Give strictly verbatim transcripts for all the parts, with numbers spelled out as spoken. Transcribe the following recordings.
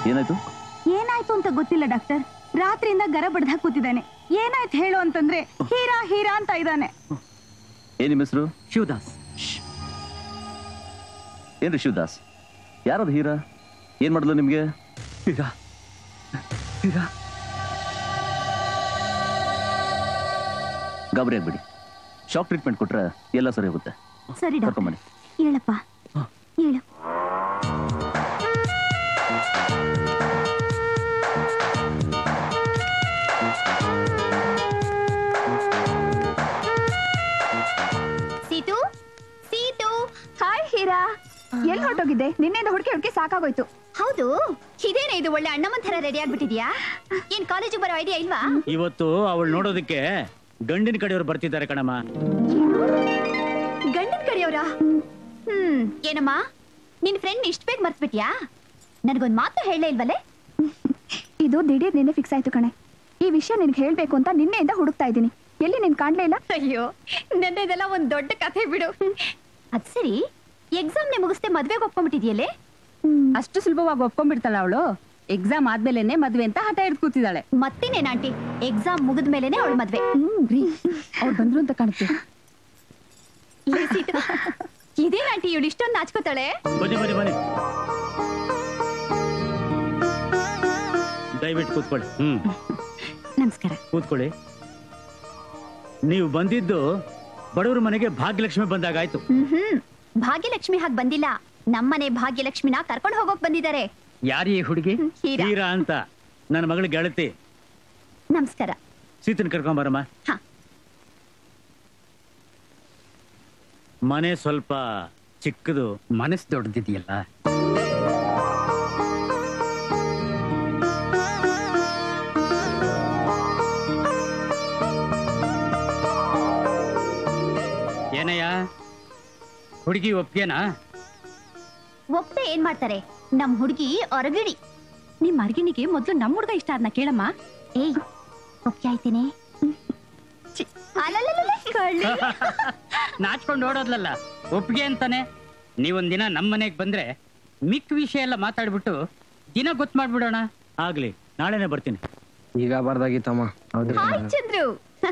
ಏನಾಯ್ತು ಏನಾಯ್ತು ಅಂತ ಗೊತ್ತಿಲ್ಲ ಡಾಕ್ಟರ್. ರಾತ್ರಿಯಿಂದ ಗರ ಬಡ್ದ ಕೂತಿದ್ದಾನೆ. ಏನಾಯ್ತು ಹೇಳು ಅಂತಂದ್ರೆ ಹೀರಾ ಹೀರಾ ಅಂತ ಇದ್ದಾನೆ. ಏನ್ ನಿಮ್ಮ ಹೆಸರು? ಶಿವದಾಸ್. ಏನ್ರಿ ಶಿವದಾಸ್? ಯಾರದು ಹೀರಾ? ಏನ್ ಮಾಡಿದ್ಲು ನಿಮ್ಗೆ? ಹೀರಾ ಹೀರಾ ಗಾಬರಿ ಆಗ್ಬಿಡಿ. ಶಾಕ್ ಟ್ರೀಟ್ಮೆಂಟ್ ಕೊಟ್ರೆ ಎಲ್ಲ ಸರಿ ಹೋಗುತ್ತೆ. ಸರಿ ಡಾಕ್ಟರ್. ಬನ್ನಿ. ಹೇಳಪ್ಪ ಹೇಳು. ಸೀತು ಸೀತು ಹಾಯ್ ಹೀರಾ. ಎಲ್ಲಿ ಹೊರಟೋಗಿದ್ದೆ? ನಿನ್ನೆಯಿಂದ ಹುಡುಕಿ ಹುಡುಕಿ ಸಾಕಾಗೋಯ್ತು. ಹೌದು, ಇದೇನೇ ಇದು ಒಳ್ಳೆ ಅಣ್ಣಮ್ಮನ್ ಥರ ರೆಡಿ ಆಗ್ಬಿಟ್ಟಿದ್ಯಾ? ಏನ್ ಕಾಲೇಜಿಗೆ ಬರೋ ಐಡಿಯಾ ಇಲ್ವಾ? ಇವತ್ತು ಅವಳು ನೋಡೋದಕ್ಕೆ ಗಂಡಿನ ಕಡೆಯವರು ಬರ್ತಿದ್ದಾರೆ ಕಣಮ್ಮ. ಗಂಡಿನ ಕಡೆಯವರಾ? ಹ್ಮ್ ಏನಮ್ಮ ನಿನ್ ಫ್ರೆಂಡ್ ಇಷ್ಟ ಬೇಗ ಮರ್ತ್ಬಿಟ್ಯಾ? ನನ್ಗೊಂದ್ ಮಾತು ಹೇಳಲೇ ಇಲ್ವಲ್ಲೇ? ಇದು ದಿಢೀರ್ ನಿನ್ನೆ ಫಿಕ್ಸ್ ಆಯ್ತು ಕಣೆ. ಈ ವಿಷಯ ನಿನ್ಗೆ ಹೇಳ್ಬೇಕು ಅಂತ ನಿನ್ನೆಯಿಂದ ಹುಡುಕ್ತಾ ಇದ್ದೀನಿ. ಎಲ್ಲಿ ನಿನ್ ಕಾಣ್ಲೇ ಇಲ್ಲ? ಅಯ್ಯೋ ನನ್ನದೆಲ್ಲ ಒಂದ್ ದೊಡ್ಡ ಕಥೆ ಬಿಡು. ಅದ್ ಸರಿ, ಎಕ್ಸಾಮ್ ನೇ ಮುಗಿಸ್ತೆ ಮದ್ವೆಗೆ ಒಪ್ಕೊಂಡ್ಬಿಟ್ಟಿದ್ಯಲ್ಲೇ? ಅಷ್ಟು ಸುಲಭವಾಗಿ ಒಪ್ಕೊಂಡ್ಬಿಡ್ತಾಳ ಅವಳು? ಎಕ್ಸಾಮ್ ಆದ್ಮೇಲೆನೆ ಮದ್ವೆ ಅಂತ ಹಠ ಹಿಡ್ದು ಕೂತಿದ್ದಾಳೆ. ಮತ್ತೇನೇನ್ ಆಂಟಿ, ಎಕ್ಸಾಮ್ ಮುಗಿದ್ಮೇಲೆನೆ ಅವಳು ಮದ್ವೆ. ಅವ್ರು ಬಂದ್ರು ಅಂತ ಕಾಣುತ್ತೆ. ಇದೇನ್ ಆಂಟಿ ಇವಳು ಇಷ್ಟೊಂದು ನಾಚ್ಕೋತಾಳೆ? ಬನ್ನಿ ಬನ್ನಿ ಬನ್ನಿ, ದಯವಿಟ್ಟು ಕೂತ್ಕೊಳ್ಳಿ. ಹ್ಮ್ ನಮಸ್ಕಾರ. ಕೂತ್ಕೊಳ್ಳಿ. ನೀವು ಬಂದಿದ್ದು ಬಡವರ ಮನೆಗೆ ಭಾಗ್ಯಲಕ್ಷ್ಮಿ ಬಂದಾಗಾಯ್ತು. ಹ್ಮ್ ಭಾಗ್ಯಲಕ್ಷ್ಮಿ ಹಾಗೆ ಬಂದಿಲ್ಲ, ನಮ್ಮನೆ ಭಾಗ್ಯಲಕ್ಷ್ಮಿನ ಕರ್ಕೊಂಡು ಹೋಗೋಕ್ ಬಂದಿದ್ದಾರೆ. ಯಾರೀ ಹುಡುಗಿ? ಹೀರಾ. ಹೀರಾ ಅಂತ ನನ್ನ ಮಗಳು ಗೆಳತಿ. ನಮಸ್ಕಾರ. ಸೀತನ್ ಕರ್ಕೊಂಬರಮ್ಮ. ಹಾ. ಮನೆ ಸ್ವಲ್ಪ ಚಿಕ್ಕದು, ಮನಸ್ಸು ದೊಡ್ಡದಿದೆಯಲ್ಲ. ಏನಯ್ಯ ಹುಡುಗಿ ಒಪ್ಗೆನಾ? ಒಪ್ಪದೆ ಏನ್ ಮಾಡ್ತಾರೆ, ನಮ್ ಹುಡುಗಿ ಅರಗಿಣಿ. ನಿಮ್ ಅರ್ಗಿಣಿಗೆ ಮೊದ್ಲು ನಮ್ ಹುಡ್ಗ ಇಷ್ಟ ಆದ್ನ ಕೇಳಮ್ಮ. ಏಯ್ ಒಪ್ಗೆ ಆಯ್ತೇನೆ? ನಾಚ್ಕೊಂಡು ಓಡೋದ್ಲಲ್ಲ, ಒಪ್ಗೆ ಅಂತಾನೆ. ನೀವೊಂದಿನ ನಮ್ಮ ಮನೆಗೆ ಬಂದ್ರೆ ಮಿಕ್ಕ ವಿಷಯ ಎಲ್ಲ ಮಾತಾಡ್ಬಿಟ್ಟು ದಿನ ಗೊತ್ತು ಮಾಡ್ಬಿಡೋಣ. ಆಗ್ಲಿ, ನಾಳೆನೆ ಬರ್ತೀನಿ. ಈಗ ಬರ್ದಾಗಿತ್ತಮ್ಮ. ಹಾಯ್ ಚಂದ್ರು.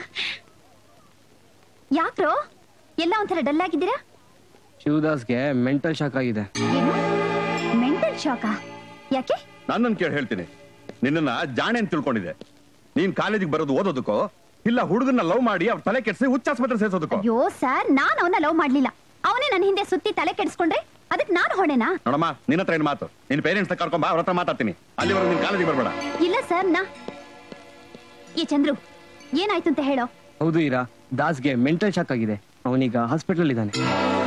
ಯಾಕ್ರೋ ಎಲ್ಲ ಒಂಥರ ಡಲ್ ಆಗಿದ್ದೀರಾ? ಶಿವದಾಸ್ಗೆ ಮೆಂಟಲ್ ಶಾಕ್ ಆಗಿದೆ. ಏನು ಮೆಂಟಲ್ ಶಾಕಾ? ಯಾಕೆ? ನನ್ನನ್ನು ಕೇಳಿ ಹೇಳ್ತೀನಿ. ನಿನ್ನ ಜಾಣೆ ಅಂತ ತಿಳ್ಕೊಂಡಿದೆ. ನೀನ್ ಕಾಲೇಜಿಗೆ ಬರೋದು ಓದೋದಕ್ಕೋ ಇಲ್ಲ ಹುಡುಗನ್ನ ಲವ್ ಮಾಡಿ ಅವ್ರ ತಲೆ ಕೆಡಿಸಿ ಹುಚ್ಚಾಸ್ಪತ್ರೆ ಸೇರಿಸೋದಕ್ಕೋ? ಅಯ್ಯೋ ಸರ್, ನಾನ್ ಅವನ ಲವ್ ಮಾಡ್ಲಿಲ್ಲ. ಅವನೇ ನನ್ನ ಹಿಂದೆ ಸುತ್ತಿ ತಲೆ ಕೆಡಿಸ್ಕೊಂಡ್ರೆ ಅದಕ್ಕೆ ನಾನು ಹೊಣೆನಾ? ನೋಡಮ್ಮ, ನಿನ್ನ ಹತ್ರ ಏನು ಮಾತು? ನಿನ್ ಪೇರೆಂಟ್ಸ್ ಕರ್ಕೊಂಬ, ಅವ್ರ ಹತ್ರ ಮಾತಾಡ್ತೀನಿ. ಅಲ್ಲಿವರೆಗೂ ನೀನ್ ಕಾಲೇಜಿಗೆ ಬರ್ಬೇಡ. ಇಲ್ಲ ಸರ್, ನಾ ಈ ಚಂದ್ರು ಏನಾಯ್ತು ಅಂತ ಹೇಳೋ. ಹೌದು ಇರಾ, ದಾಸ್ಗೆ ಮೆಂಟಲ್ ಶಾಕ್ ಆಗಿದೆ. ಅವನೀಗ ಹಾಸ್ಪಿಟಲ್ ಇದ್ದಾನೆ.